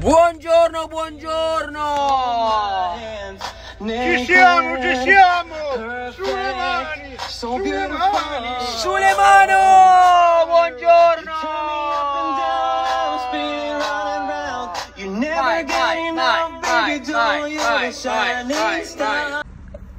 Buongiorno, buongiorno! Ci siamo! Sulle mani! Sulle mani! Sulle mani! Buongiorno! Vai.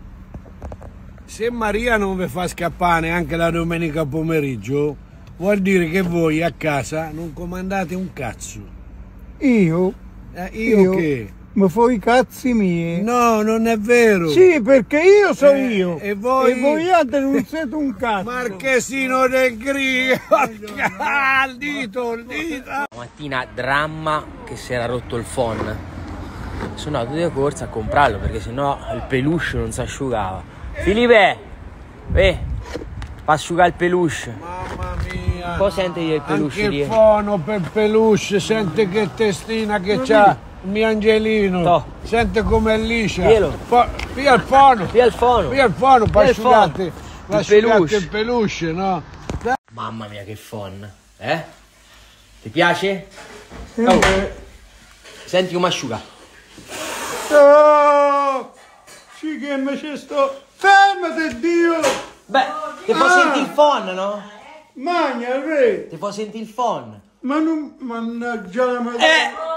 Se Maria non vi fa scappare anche la domenica pomeriggio, vuol dire che voi a casa non comandate un cazzo. Io Che? Mi fai i cazzi miei. No, non è vero. Sì, perché io so io. E voi altri non siete un cazzo. Marchesino del Grillo. Il dito. Stamattina dramma che si era rotto il phon. Sono andato di corsa a comprarlo perché sennò il peluche non si asciugava. Filipe, fa asciugare il peluche. Mamma mia. Cosa sente il peluche? Anche il fono per peluche, sente che testina che c'ha il mio angelino. To. Sente com'è liscia. Vielo. Via il fono. Via il fono. Via il fono per asciugarti Il peluche, no? Mamma mia che phon, eh? Ti piace? Senti come asciuga. Oh, sì che mi ci sto. Fermati Dio. Beh, ti fa sentire il phon, no? Magna, re. Ti fa sentire il phon. Ma non. Mannaggia la madonna.